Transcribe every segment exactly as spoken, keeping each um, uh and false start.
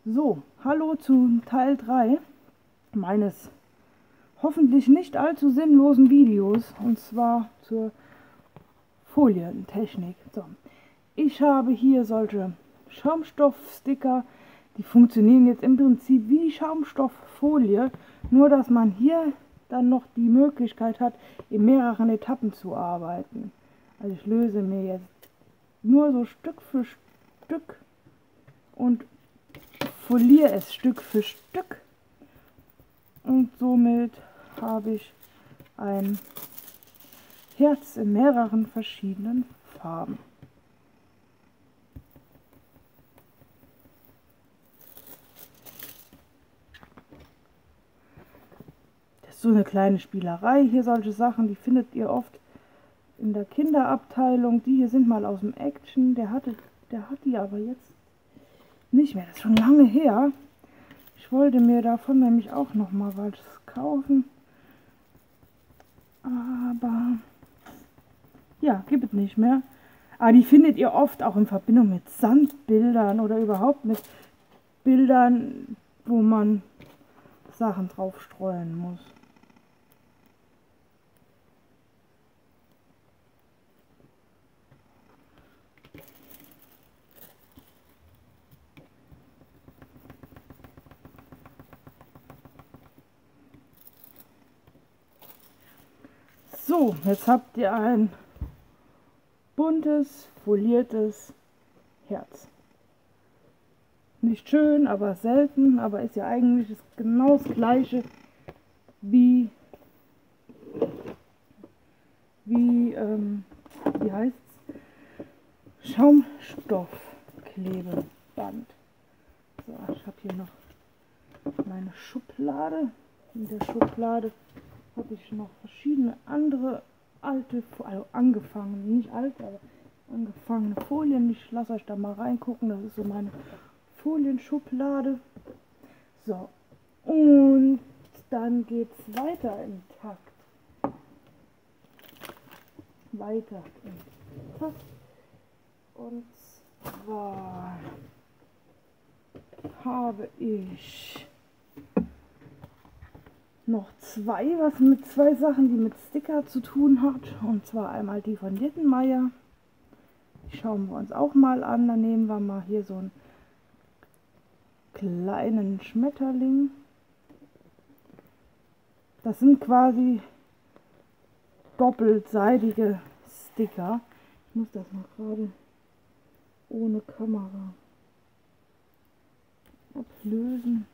So, hallo zu Teil drei meines hoffentlich nicht allzu sinnlosen Videos, und zwar zur Folientechnik. So, ich habe hier solche Schaumstoffsticker, die funktionieren jetzt im Prinzip wie Schaumstofffolie, nur dass man hier dann noch die Möglichkeit hat, in mehreren Etappen zu arbeiten. Also ich löse mir jetzt nur so Stück für Stück und foliere es Stück für Stück, und somit habe ich ein Herz in mehreren verschiedenen Farben. Das ist so eine kleine Spielerei hier, solche Sachen, die findet ihr oft in der Kinderabteilung. Die hier sind mal aus dem Action, der hatte, der hat die aber jetzt nicht mehr, das ist schon lange her. Ich wollte mir davon nämlich auch noch mal was kaufen, aber ja, gibt es nicht mehr. Aber die findet ihr oft auch in Verbindung mit Sandbildern oder überhaupt mit Bildern, wo man Sachen drauf streuen muss. So, jetzt habt ihr ein buntes, foliertes Herz. Nicht schön, aber selten, aber ist ja eigentlich das genau das gleiche wie, wie, ähm, wie heißt's? Schaumstoffklebeband. So, ich habe hier noch meine Schublade. In der Schublade habe ich noch verschiedene andere alte, also angefangene, nicht alte, aber angefangene Folien. Ich lasse euch da mal reingucken. Das ist so meine Folienschublade. So, und dann geht es weiter im Takt. Weiter im Takt. Und zwar habe ich noch zwei, was mit zwei Sachen, die mit Sticker zu tun hat. Und zwar einmal die von Littenmeyer. Die schauen wir uns auch mal an. Da nehmen wir mal hier so einen kleinen Schmetterling. Das sind quasi doppelseitige Sticker. Ich muss das mal gerade ohne Kamera ablösen.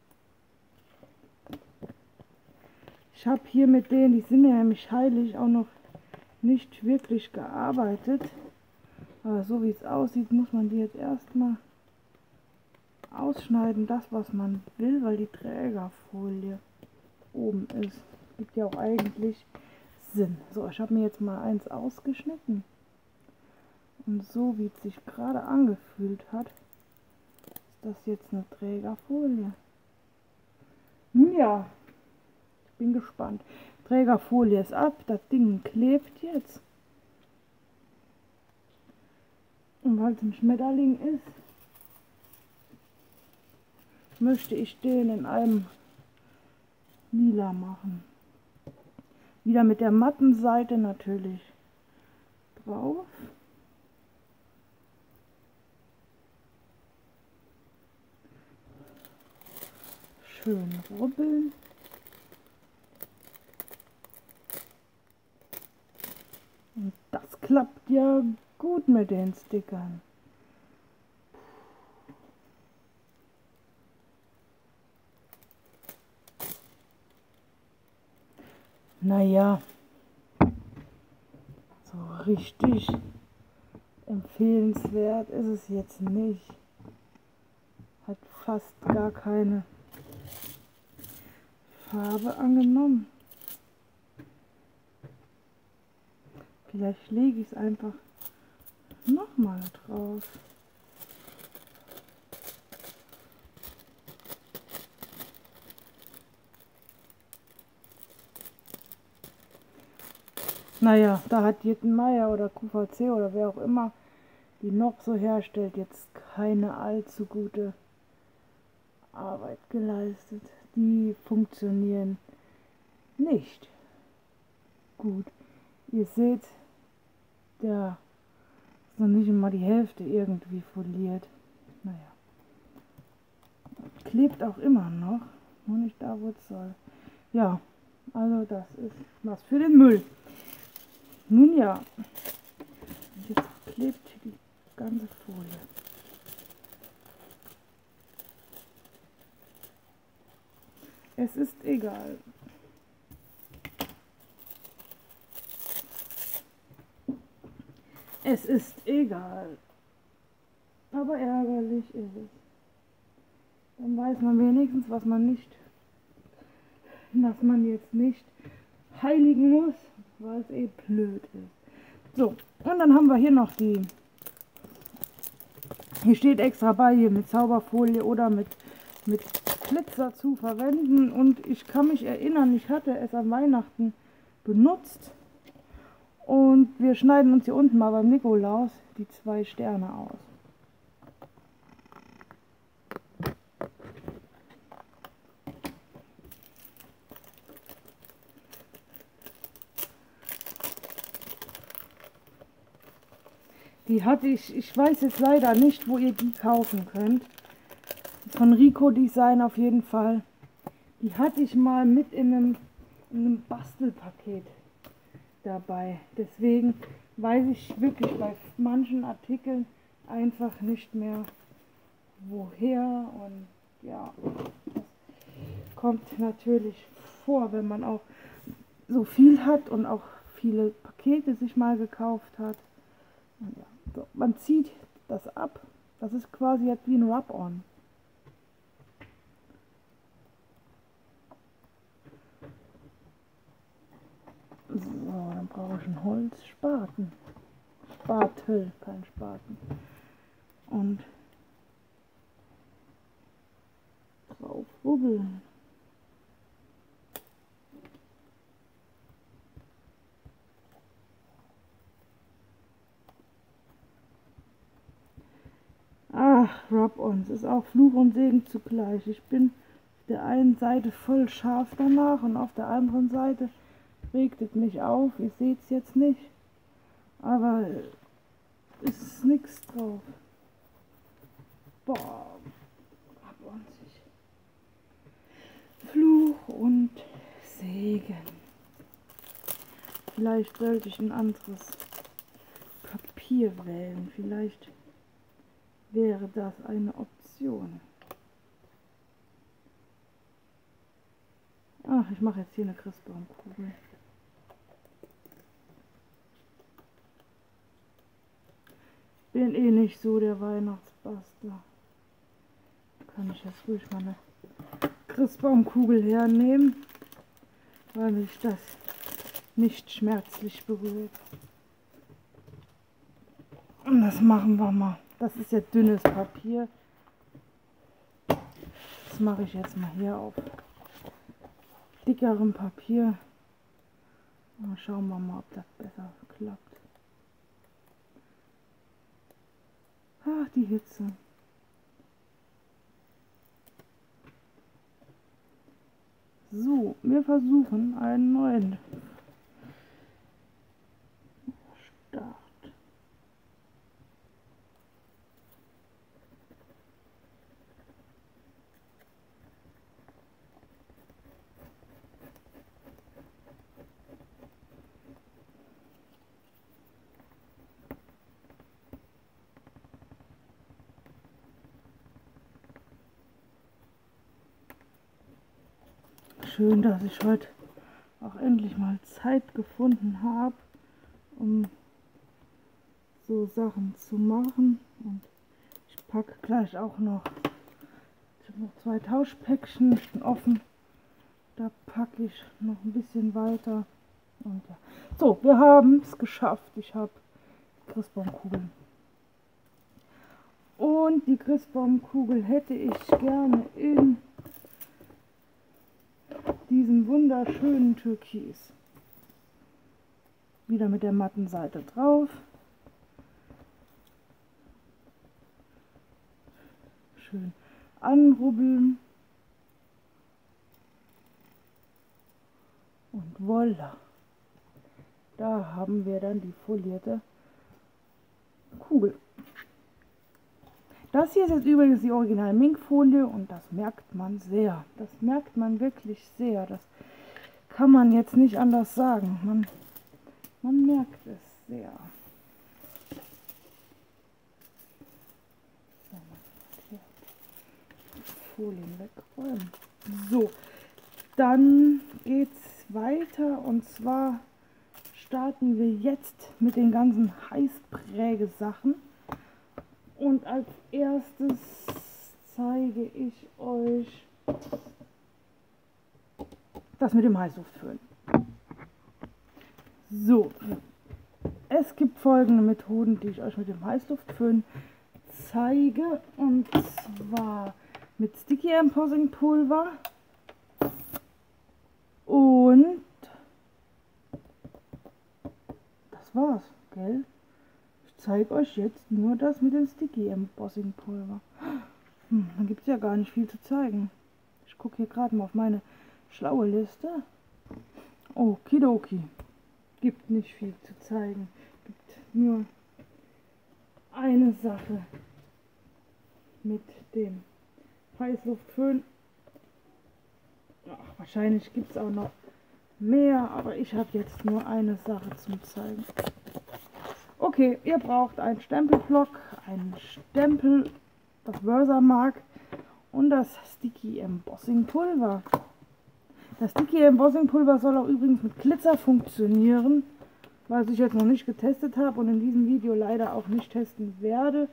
Ich habe hier mit denen, die sind mir nämlich heilig, auch noch nicht wirklich gearbeitet. Aber so wie es aussieht, muss man die jetzt erstmal ausschneiden, das was man will, weil die Trägerfolie oben ist. Gibt ja auch eigentlich Sinn. So, ich habe mir jetzt mal eins ausgeschnitten. Und so wie es sich gerade angefühlt hat, ist das jetzt eine Trägerfolie. Ja. Bin gespannt. Trägerfolie ist ab, das Ding klebt jetzt. Und weil es ein Schmetterling ist, möchte ich den in einem Lila machen. Wieder mit der matten Seite natürlich drauf. Schön rubbeln. Und das klappt ja gut mit den Stickern. Naja, so richtig empfehlenswert ist es jetzt nicht. Hat fast gar keine Farbe angenommen. Vielleicht lege ich es einfach nochmal drauf. Naja, da hat Littenmeyer oder Q V C oder wer auch immer die noch so herstellt, jetzt keine allzu gute Arbeit geleistet. Die funktionieren nicht gut. Ihr seht, der ist noch nicht mal die Hälfte irgendwie foliert. Naja. Klebt auch immer noch. Nur nicht da, wo es soll. Ja, also das ist was für den Müll. Nun ja. Jetzt klebt die ganze Folie. Es ist egal. Es ist egal. Aber ärgerlich ist es. Dann weiß man wenigstens, was man nicht, dass man jetzt nicht heiligen muss, weil es eh blöd ist. So, und dann haben wir hier noch die, hier steht extra bei, hier mit Zauberfolie oder mit, mit Glitzer zu verwenden. Und ich kann mich erinnern, ich hatte es an Weihnachten benutzt. Und wir schneiden uns hier unten mal beim Nikolaus die zwei Sterne aus. Die hatte ich, ich weiß jetzt leider nicht, wo ihr die kaufen könnt. Von Rico Design auf jeden Fall. Die hatte ich mal mit in einem, in einem Bastelpaket dabei. Deswegen weiß ich wirklich bei manchen Artikeln einfach nicht mehr woher. Und ja, das kommt natürlich vor, wenn man auch so viel hat und auch viele Pakete sich mal gekauft hat. Und ja. So, man zieht das ab. Das ist quasi jetzt wie ein Rub-On. So, dann brauche ich einen Holzspaten. Spatel, kein Spaten. Und drauf rubbeln. Ach, Rub-Ons ist auch Fluch und Segen zugleich. Ich bin auf der einen Seite voll scharf danach und auf der anderen Seite regt es mich auf. Ihr seht es jetzt nicht, aber es ist nichts drauf. Boah, Rub-Ons. Fluch und Segen. Vielleicht sollte ich ein anderes Papier wählen. Vielleicht wäre das eine Option. Ach, ich mache jetzt hier eine Christbaumkugel. Bin eh nicht so der Weihnachtsbastler. Kann ich jetzt ruhig mal eine Christbaumkugel hernehmen, weil mich das nicht schmerzlich berührt. Und das machen wir mal. Das ist ja dünnes Papier. Das mache ich jetzt mal hier auf dickerem Papier. Mal schauen wir mal, ob das besser klappt. Ach, die Hitze. So, wir versuchen einen neuen Start. Schön, dass ich heute auch endlich mal Zeit gefunden habe, um so Sachen zu machen. Und ich packe gleich auch noch, ich habe noch zwei Tauschpäckchen offen. Da packe ich noch ein bisschen weiter. Und ja. So, wir haben es geschafft. Ich habe Christbaumkugeln. Und die Christbaumkugel hätte ich gerne in diesem wunderschönen Türkis. Wieder mit der matten Seite drauf. Schön anrubbeln. Voila. Da haben wir dann die folierte Kugel. Das hier ist jetzt übrigens die Original Minkfolie und das merkt man sehr. Das merkt man wirklich sehr. Das kann man jetzt nicht anders sagen. Man, man merkt es sehr. Folien wegräumen. So, dann geht's weiter und zwar starten wir jetzt mit den ganzen Heißprägesachen. Und als erstes zeige ich euch das mit dem Heißluftföhn. So, es gibt folgende Methoden, die ich euch mit dem Heißluftföhn zeige. Und zwar mit Sticky Embossing Pulver und das war's, gell? Ich zeige euch jetzt nur das mit dem Sticky Embossing Pulver. Hm, dann gibt es ja gar nicht viel zu zeigen. Ich gucke hier gerade mal auf meine schlaue Liste. Okidoki. Gibt nicht viel zu zeigen. Gibt nur eine Sache mit dem Heißluftföhn. Ach, wahrscheinlich gibt es auch noch mehr, aber ich habe jetzt nur eine Sache zum Zeigen. Okay, ihr braucht einen Stempelblock, einen Stempel, das Versamark und das Sticky Embossing Pulver. Das Sticky Embossing Pulver soll auch übrigens mit Glitzer funktionieren, was ich jetzt noch nicht getestet habe und in diesem Video leider auch nicht testen werde,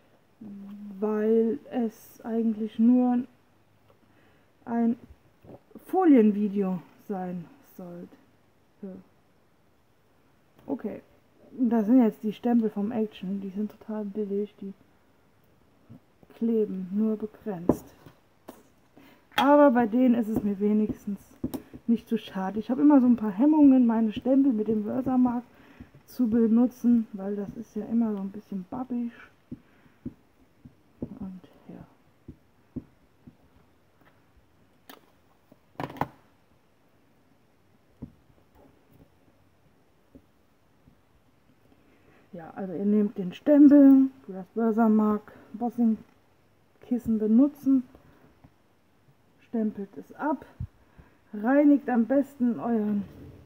weil es eigentlich nur ein Folienvideo sein sollte. Okay, das sind jetzt die Stempel vom Action, die sind total billig, die kleben nur begrenzt. Aber bei denen ist es mir wenigstens nicht so schade. Ich habe immer so ein paar Hemmungen, meine Stempel mit dem Versamark zu benutzen, weil das ist ja immer so ein bisschen babbisch. Und ja. Ja, also ihr nehmt den Stempel, für das Versamark Embossing Kissen benutzen, stempelt es ab, reinigt am besten euren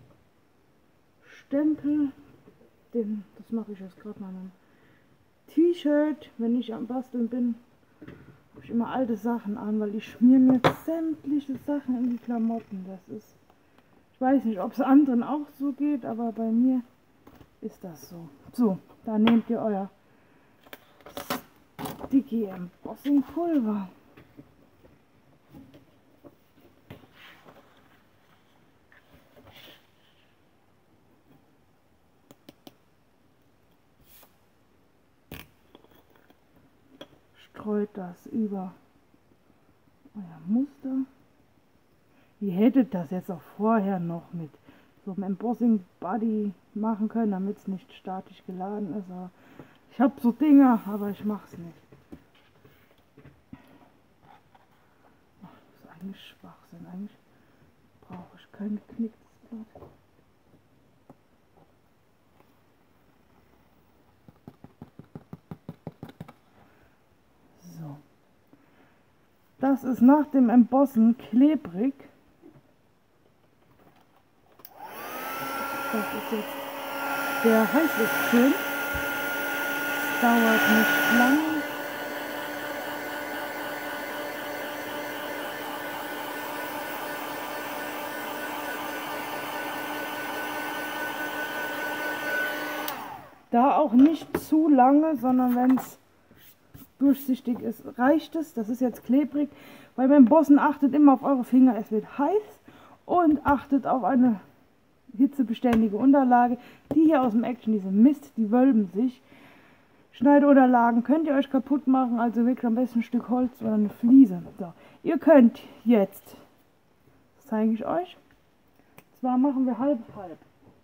Stempel, den, das mache ich jetzt gerade mal mit T-Shirt, wenn ich am Basteln bin, habe ich immer alte Sachen an, weil ich schmier mir sämtliche Sachen in die Klamotten. Das ist, ich weiß nicht, ob es anderen auch so geht, aber bei mir ist das so. So, da nehmt ihr euer Sticky Embossing Pulver. Streut das über euer Muster. Ihr hättet das jetzt auch vorher noch mit so einem Embossing Buddy machen können, damit es nicht statisch geladen ist. Aber ich habe so Dinger, aber ich mache es nicht. Ach, das ist eigentlich Schwachsinn. Eigentlich brauche ich kein geknicktes Blatt. So. Das ist nach dem Embossen klebrig. Das ist jetzt der Heißluftföhn. Dauert nicht lang. Da auch nicht zu lange, sondern wenn es durchsichtig ist, reicht es. Das ist jetzt klebrig. Weil beim Embossen achtet immer auf eure Finger. Es wird heiß und achtet auf eine hitzebeständige Unterlage. Die hier aus dem Action, diese Mist, die wölben sich. Schneideunterlagen könnt ihr euch kaputt machen, also wirklich am besten ein Stück Holz oder eine Fliese. So, ihr könnt jetzt, das zeige ich euch, zwar machen wir halb halb.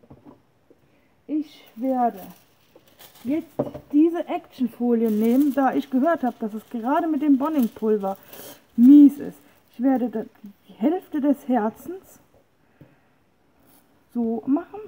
Ich werde jetzt diese Actionfolie nehmen, da ich gehört habe, dass es gerade mit dem Bondingpulver mies ist. Ich werde die Hälfte des Herzens so machen.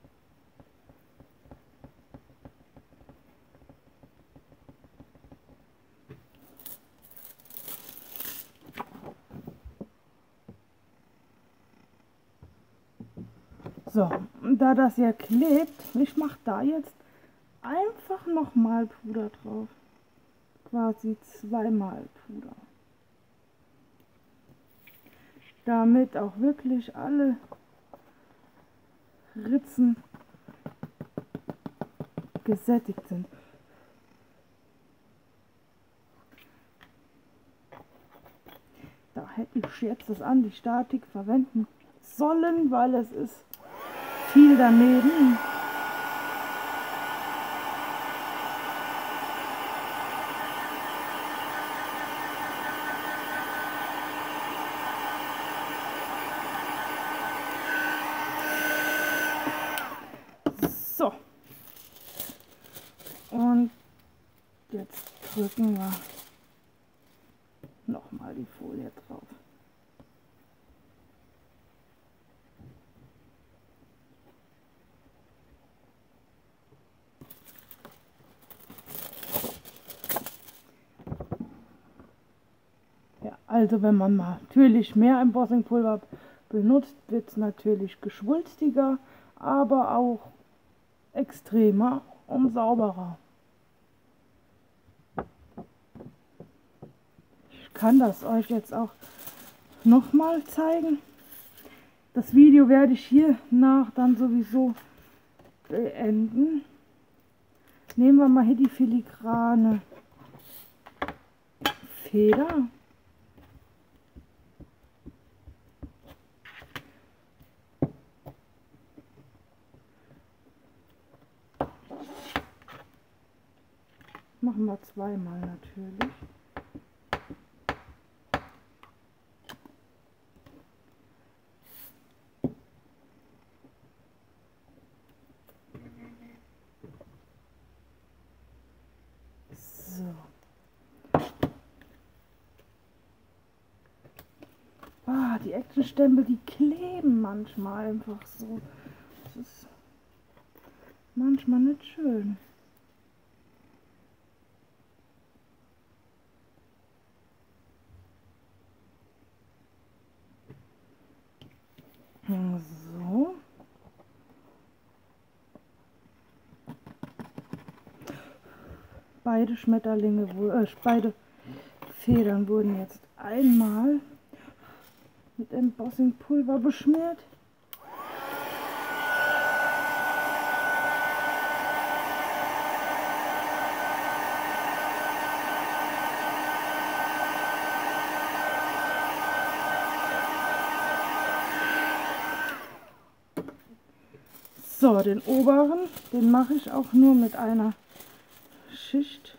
So, und da das ja klebt, ich mache da jetzt einfach nochmal Puder drauf. Quasi zweimal Puder. Damit auch wirklich alle Ritzen gesättigt sind. Da hätte ich jetzt das Antistatik verwenden sollen, weil es ist viel daneben. So. Und jetzt drücken wir nochmal die Folie drauf. Ja, also wenn man natürlich mehr Embossingpulver benutzt, wird es natürlich geschwulstiger, aber auch extremer und sauberer. Ich kann das euch jetzt auch nochmal zeigen. Das Video werde ich hier nach dann sowieso beenden. Nehmen wir mal hier die filigrane Feder. Machen wir zweimal natürlich. So. Ah, die Actionstempel, die kleben manchmal einfach so. Das ist manchmal nicht schön. So. Beide Schmetterlinge, äh, beide Federn wurden jetzt einmal mit Embossingpulver beschmiert. So, den oberen, den mache ich auch nur mit einer Schicht.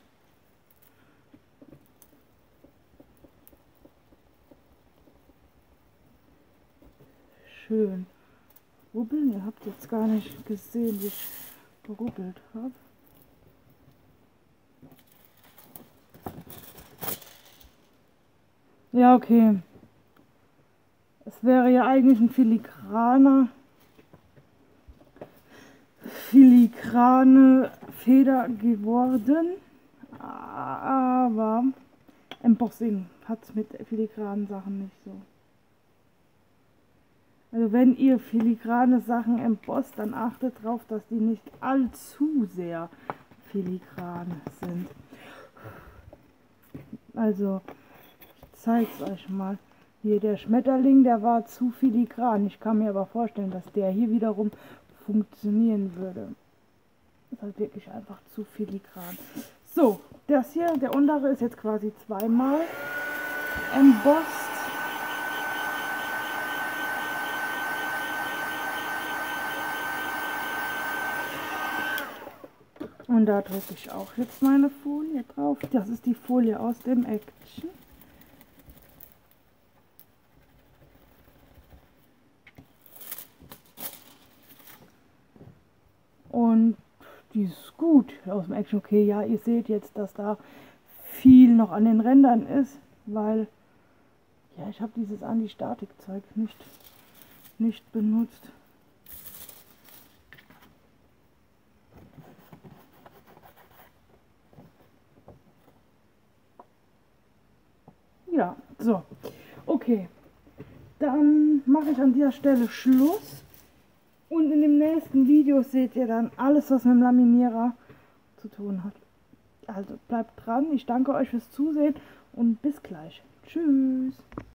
Schön rubbeln. Ihr habt jetzt gar nicht gesehen, wie ich gerubbelt habe. Ja, okay. Es wäre ja eigentlich ein filigraner filigrane Feder geworden, aber Embossing hat es mit filigranen Sachen nicht so. Also wenn ihr filigrane Sachen embosst, dann achtet darauf, dass die nicht allzu sehr filigran sind. Also ich zeige es euch mal. Hier der Schmetterling, der war zu filigran. Ich kann mir aber vorstellen, dass der hier wiederum funktionieren würde. Das ist halt wirklich einfach zu filigran. So, das hier, der untere ist jetzt quasi zweimal embosst. Und da drücke ich auch jetzt meine Folie drauf. Das ist die Folie aus dem Action. Und die ist gut aus dem Action. Okay, ja, ihr seht jetzt, dass da viel noch an den Rändern ist, weil ja, ich habe dieses Anti-Statik-Zeug nicht, nicht benutzt. Ja, so. Okay. Dann mache ich an dieser Stelle Schluss. Und in dem nächsten Video seht ihr dann alles, was mit dem Laminierer zu tun hat. Also bleibt dran. Ich danke euch fürs Zusehen und bis gleich. Tschüss.